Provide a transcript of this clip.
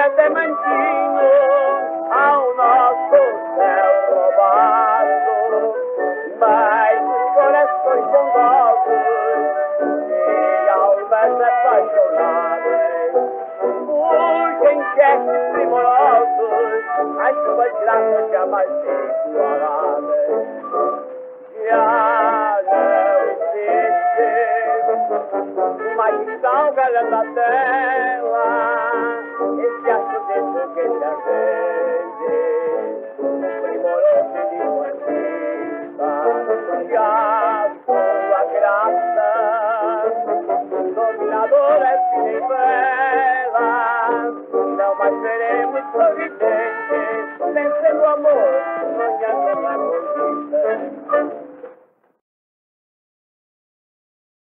ademantinho ao nosso céu roubado, mas os corações bondosos e almas apaixonadas, fugem gestos primorosos, as suas graças jamais exploradas. Já não existe magistral galã da tela, esse astro de foguete ardente, primoroso de conquista. Já sua graça, dominadora fina e bela, não mais seremos sorridentes, vencendo o amor, sonhando